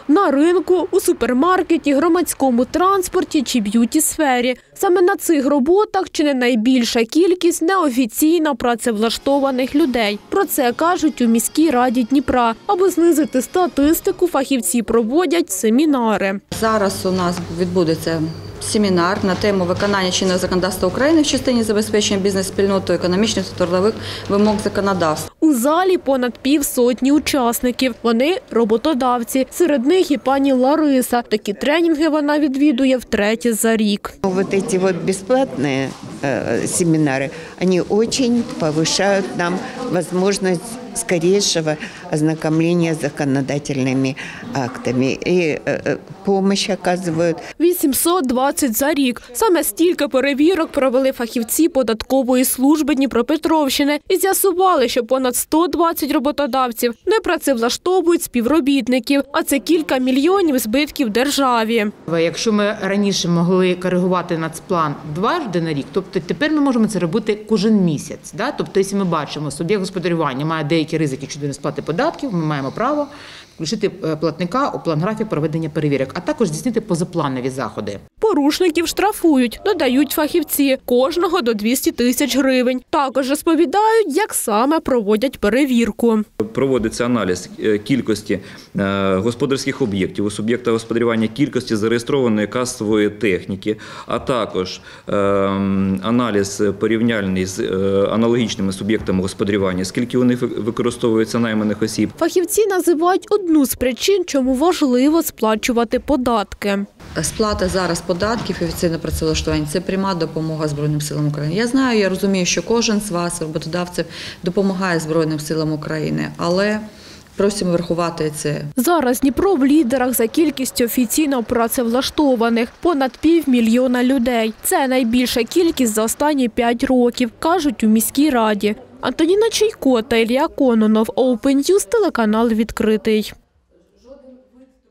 На ринку, у супермаркеті, громадському транспорті чи б'юті-сфері. Саме на цих роботах чи не найбільша кількість неофіційно працевлаштованих людей. Про це кажуть у міській раді Дніпра. Аби знизити статистику, фахівці проводять семінари. Зараз у нас відбудеться семінар на тему виконання чинного законодавства України в частині забезпечення бізнес-спільнотою економічних та трудових вимог законодавства. У залі понад півсотні учасників. Вони – роботодавці. Серед них і пані Лариса. Такі тренінги вона відвідує втретє за рік. Вот эти вот бесплатные семинары, они очень повышают нам возможность скорейшего ознакомления с законодательными актами и помощь оказывают. 820 за рік. Саме стільки перевірок провели фахівці податкової служби Дніпропетровщини і з'ясували, що понад 120 роботодавців не працевлаштовують співробітників, а це кілька мільйонів збитків державі. Якщо ми раніше могли коригувати нацплан дважди на рік, тобто тепер ми можемо це робити кожен місяць. Тобто, якщо ми бачимо, суб'єкт господарювання має деякі ризики щодо несплати податків, ми маємо право включити платника у план графік проведення перевірок, а також здійснити позапланові заходи. Порушників штрафують, додають фахівці, кожного до 200 тисяч гривень. Також розповідають, як саме проводять перевірку. Проводиться аналіз кількості господарських об'єктів у суб'єкта господарювання, кількості зареєстрованої касової техніки, а також аналіз порівняльний з аналогічними суб'єктами господарювання, скільки у них використовується найманих осіб. Фахівці називають одну з причин, чому важливо сплачувати податки. Сплата зараз податків і офіційне працевлаштування – це пряма допомога Збройним силам України. Я знаю, я розумію, що кожен з вас, роботодавців, допомагає Збройним силам України, але просимо врахувати це. Зараз Дніпро в лідерах за кількістю офіційно працевлаштованих – понад 500 000 людей. Це найбільша кількість за останні 5 років, кажуть у міській раді. Антоніна Чайко та Ілля Кононов, Open News, телеканал «Відкритий».